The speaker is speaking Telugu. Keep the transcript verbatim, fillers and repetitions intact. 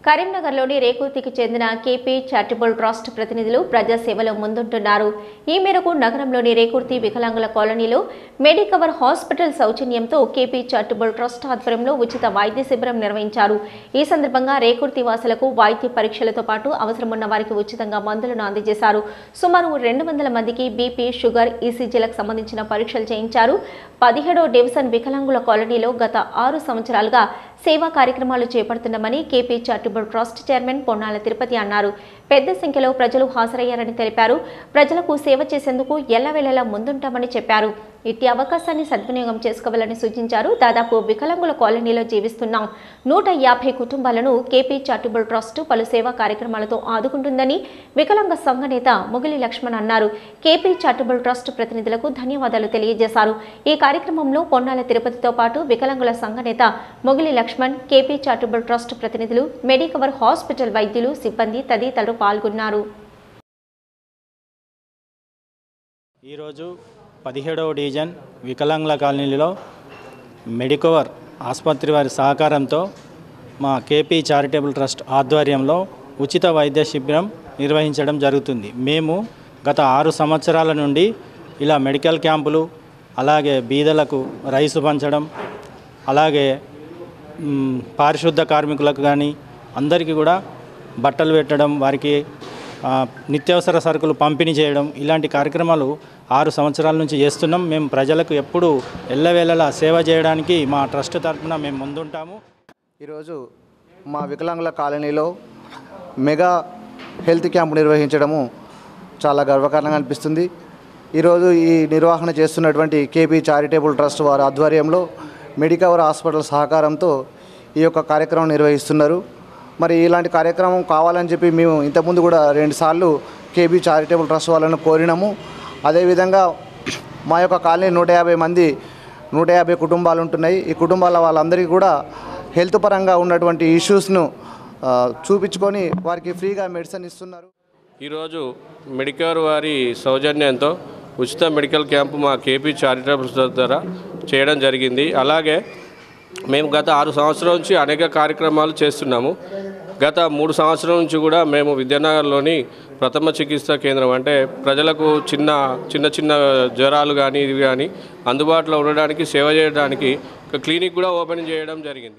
కరీంనగర్లోని రేకుర్తికి చెందిన కేపీ చారిటబుల్ ట్రస్ట్ ప్రతినిధులు ప్రజాసేవలో ముందుంటున్నారు. ఈ మేరకు నగరంలోని రేకుర్తి వికలాంగుల కాలనీలో మెడికవర్ హాస్పిటల్ సౌజన్యంతో కేపీ చారిటబుల్ ట్రస్ట్ ఆధ్వర్యంలో ఉచిత వైద్య శిబిరం నిర్వహించారు. ఈ సందర్భంగా రేకుర్తి వాసులకు వైద్య పరీక్షలతో పాటు అవసరమున్న వారికి ఉచితంగా మందులను అందజేశారు. సుమారు రెండు వందల మందికి బీపీ, షుగర్, ఈసీజీలకు సంబంధించిన పరీక్షలు చేయించారు. పదిహేడో డివిజన్ వికలాంగుల కాలనీలో గత ఆరు సంవత్సరాలుగా సేవా కార్యక్రమాలు చేపడుతున్నామని KP charitable trust chairman Ponnala Tirupati అన్నారు. పెద్ద సంఖ్యలో ప్రజలు హాజరయ్యారని తెలిపారు. ప్రజలకు సేవ చేసేందుకు ఎల్లవేళలా ముందుంటామని చెప్పారు. ఇట్టి అవకాశాన్ని సద్వినియోగం చేసుకోవాలని సూచించారు. దాదాపు వికలాంగుల కాలనీలో జీవిస్తున్న నూట యాభై కుటుంబాలను కేపీ చారిటబుల్ ట్రస్ట్ పలు సేవా కార్యక్రమాలతో ఆదుకుంటుందని వికలాంగ సంఘ నేత మొగిలి లక్ష్మణ్ అన్నారు. కేపీ చారిటబుల్ ట్రస్ట్ ప్రతినిధులకు ధన్యవాదాలు తెలియజేశారు. ఈ కార్యక్రమంలో పొన్నాల తిరుపతితో పాటు వికలాంగుల సంఘ నేత Mogili Laxman, KP charitable trust ప్రతినిధులు, మెడికవర్ హాస్పిటల్ వైద్యులు, సిబ్బంది తదితరులు పాల్గొన్నారు. ఈరోజు పదిహేడవ డివిజన్ వికలాంగుల కాలనీలో మెడికవర్ ఆసుపత్రి వారి సహకారంతో మా కేపీ చారిటబుల్ ట్రస్ట్ ఆధ్వర్యంలో ఉచిత వైద్య శిబిరం నిర్వహించడం జరుగుతుంది. మేము గత ఆరు సంవత్సరాల నుండి ఇలా మెడికల్ క్యాంపులు, అలాగే బీదలకు రైసు పంచడం, అలాగే పారిశుద్ధ కార్మికులకు కానీ అందరికీ కూడా బట్టలు పెట్టడం, వారికి నిత్యావసర సరుకులు పంపిణీ చేయడం, ఇలాంటి కార్యక్రమాలు ఆరు సంవత్సరాల నుంచి చేస్తున్నాం. మేము ప్రజలకు ఎప్పుడూ ఎల్లవేళలా సేవ చేయడానికి మా ట్రస్ట్ తరఫున మేము ముందుంటాము. ఈరోజు మా వికలాంగుల కాలనీలో మెగా హెల్త్ క్యాంప్ నిర్వహించడము చాలా గర్వకారణంగా అనిపిస్తుంది. ఈరోజు ఈ నిర్వహణ చేస్తున్నటువంటి కేపీ చారిటబుల్ ట్రస్ట్ వారి ఆధ్వర్యంలో మెడికవర్ హాస్పిటల్ సహకారంతో ఈ యొక్క కార్యక్రమం నిర్వహిస్తున్నారు. మరి ఇలాంటి కార్యక్రమం కావాలని చెప్పి మేము ఇంతకుముందు కూడా రెండుసార్లు కేబీ చారిటబుల్ ట్రస్ట్ వాళ్ళను కోరినాము. అదేవిధంగా మా యొక్క కాలనీ నూట యాభై మంది నూట యాభై కుటుంబాలు ఉంటున్నాయి. ఈ కుటుంబాల వాళ్ళందరికీ కూడా హెల్త్ పరంగా ఉన్నటువంటి ఇష్యూస్ను చూపించుకొని వారికి ఫ్రీగా మెడిసిన్ ఇస్తున్నారు. ఈరోజు మెడికవర్ వారి సౌజన్యంతో ఉచిత మెడికల్ క్యాంపు మా కేపీ చారిటబుల్ ట్రస్ట్ ద్వారా చేయడం జరిగింది. అలాగే మేము గత ఆరు సంవత్సరాల నుంచి అనేక కార్యక్రమాలు చేస్తున్నాము. గత మూడు సంవత్సరాల నుంచి కూడా మేము విద్యానగర్లోని ప్రథమ చికిత్సా కేంద్రం, అంటే ప్రజలకు చిన్న చిన్న చిన్న జ్వరాలు కానీ ఇవి కానీ అందుబాటులో ఉండడానికి సేవ చేయడానికి ఒక క్లినిక్ కూడా ఓపెన్ చేయడం జరిగింది.